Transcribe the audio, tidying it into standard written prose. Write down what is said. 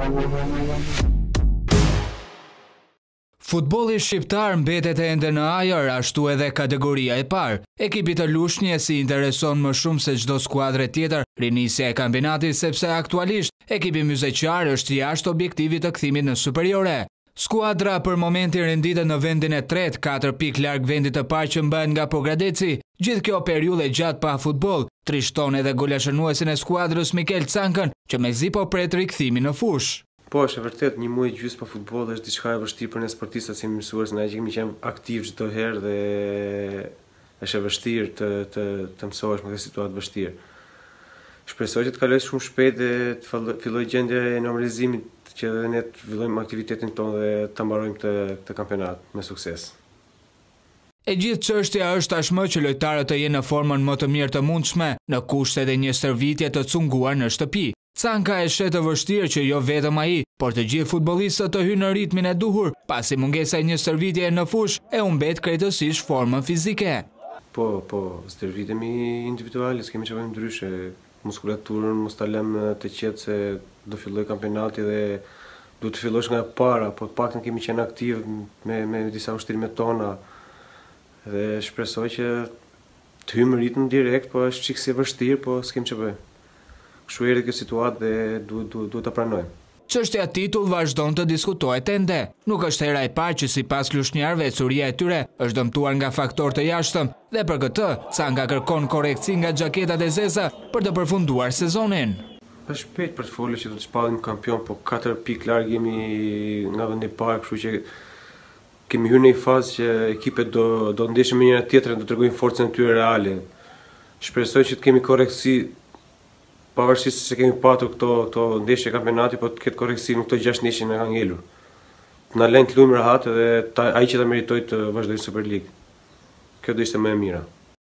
Futbolli shqiptar mbetet ende në ajër, ashtu edhe kategoria e parë. Ekipi të Lushnjës si intereson më shumë se çdo skuadre tjetër rinisja e kampionatit sepse aktualisht ekipi myzeqar është jashtë objektivit të kthimit në superiore. Skuadra për momentin renditet në vendin e tretë, 4 pikë larg vendit të parë që mbahet nga Pogradeci. Gjithë kjo periudhë gjatë pa futboll trishton edhe golashënuesin e skuadrës Mikel Cankën, që mezi po pret rikthimin në fushë. Po, është e vërtet, një muaj gjysmë pa futboll është diçka e vështirë për ne sportistat si mësues, ne që kemi qenë aktiv çdo herë dhe është e vështirë të mësohesh me këtë situatë vështirë. Shpresoj që të kaloj shumë shpejt dhe të filloj gjendja e normalizimit që edhe ne të fillojmë aktivitetin tonë dhe të mbarojmë këtë kampionat me sukses. E gjithë çështja është tashmë që lojtarët të jenë në formën më të mirë të mundshme në kushtet e një stërvitje të cunguar në shtëpi. Canka e shet të vështirë që jo vetëm ai, por të gjithë futbollistët të hynë në ritmin e duhur, pasi mungesa e një stërvitje në fushë e humbet krejtësisht formën fizike. Po, stërvitemi individuale, s'kemi çfarë ndryshe. Muskulaturën mos ta lëm të qetë se do filloj kampionati dhe duhet të fillosh nga para, po të paktën kemi qenë aktiv me disa ushtrime tona dhe shpresoj që të hyjmë në ritëm direkt, po është çik si vështirë, po s'kemi çfarë bëj. Kështu erdhi kjo situatë dhe duhet ta pranojmë. Çështja titull vazhdon të diskutohet ende. Nuk është hera e parë që sipas lushnjarëve ecuria e tyre është dëmtuar nga faktorë të jashtëm dhe për këtë Canka kërkon korrektësi nga xhaketat e zeza për të përfunduar sezonin. Është shpejt për të folur që do të shpallim kampion, po 4 pikë larg jemi nga vendi i parë, kështu që kemi hyrë në një fazë që ekipet do ndeshin me njëra tjetrën, do tregojnë forcën e tyre reale. Shpresoj që të kemi korrektësi pavarësisht se kemi patur këto ndeshje kampionati, po të ketë korrektësi në këto 6 ndeshje në ka ngelur. Të na lejnë të luajmë rehat dhe ai që ta meritoj të vazhdojë Super League. Kjo do ishte më e mira.